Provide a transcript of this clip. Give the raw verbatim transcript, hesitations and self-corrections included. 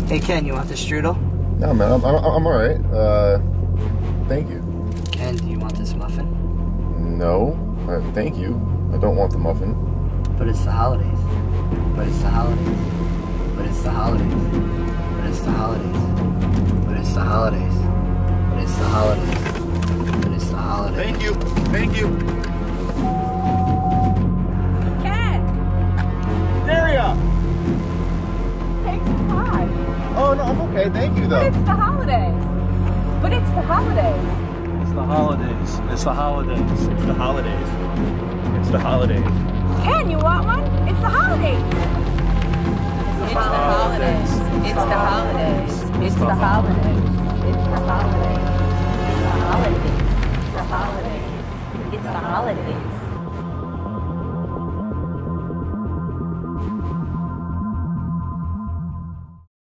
Hey Ken, you want the strudel? No, man, I'm, I'm, I'm all right. Uh, thank you. Ken, do you want this muffin? No, uh, thank you. I don't want the muffin. But it's the holidays. But it's the holidays. But it's the holidays. But it's the holidays. But it's the holidays. But it's the holidays. But it's the holidays. Thank you. Thank you. Ken! Daria! Take some pie. Oh, no, I'm okay. Thank you, But though. it's the holidays. But it's the holidays. It's the holidays. It's the holidays. It's the holidays. It's the holidays. Ken, you want one? It's the holidays. It's the holidays. It's the holidays. It's the holidays. It's the holidays. It's the holidays. It's the holidays. It's the holidays.